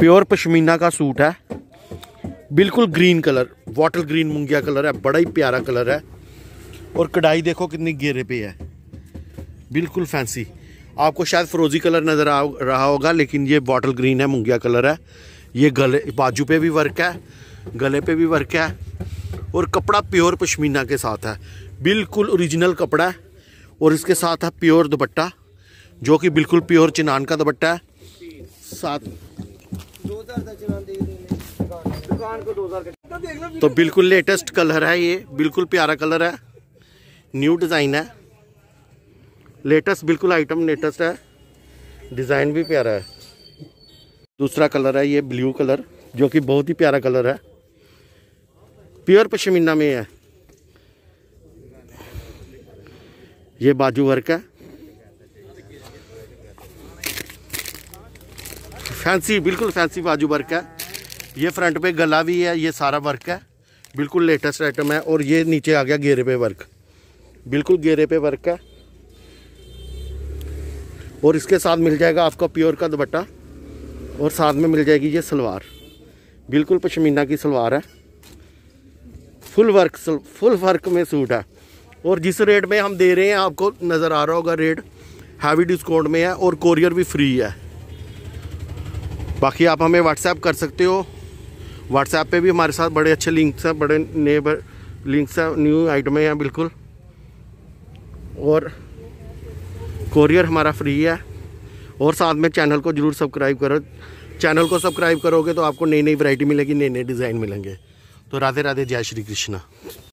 Pure pashmina का suit है, बिल्कुल ग्रीन कलर, वाटर ग्रीन मुंगिया कलर है, बड़ा ही प्यारा कलर है। और कढ़ाई देखो कितनी घेरे पे है, बिल्कुल फैंसी। आपको शायद फ्रोजी कलर नज़र आ रहा होगा, लेकिन ये बॉटल ग्रीन है, मुंगिया कलर है। ये गले बाजू पे भी वर्क है, गले पे भी वर्क है। और कपड़ा प्योर पश्मीना के साथ है, बिल्कुल ओरिजिनल कपड़ा है। और इसके साथ है प्योर दुपट्टा, जो कि बिल्कुल प्योर चिनान का दुपट्टा है। साथ तो बिल्कुल लेटेस्ट कलर है, ये बिल्कुल प्यारा कलर है, न्यू डिज़ाइन है, लेटेस्ट बिल्कुल आइटम लेटेस्ट है, डिज़ाइन भी प्यारा है। दूसरा कलर है ये ब्लू कलर, जो कि बहुत ही प्यारा कलर है, प्योर पश्मीना में है। ये बाजू वर्क है, फैंसी, बिल्कुल फैंसी बाजू वर्क है। ये फ्रंट पे गला भी है, ये सारा वर्क है, बिल्कुल लेटेस्ट आइटम है। और ये नीचे आ गया घेरे पे वर्क, बिल्कुल घेरे पे वर्क है। और इसके साथ मिल जाएगा आपका प्योर का दुपट्टा, और साथ में मिल जाएगी ये सलवार, बिल्कुल पश्मीना की सलवार है, फुल वर्क में सूट है। और जिस रेट में हम दे रहे हैं, आपको नज़र आ रहा होगा रेट हैवी डिस्काउंट में है, और कोरियर भी फ्री है। बाकी आप हमें व्हाट्सएप कर सकते हो, व्हाट्सएप पे भी हमारे साथ बड़े अच्छे लिंक्स हैं, बड़े नए लिंक्स हैं, न्यू आइटमें हैं बिल्कुल। और कोरियर हमारा फ्री है। और साथ में चैनल को ज़रूर सब्सक्राइब करो, चैनल को सब्सक्राइब करोगे तो आपको नई नई वैरायटी मिलेगी, नए नए डिज़ाइन मिलेंगे। तो राधे राधे, जय श्री कृष्णा।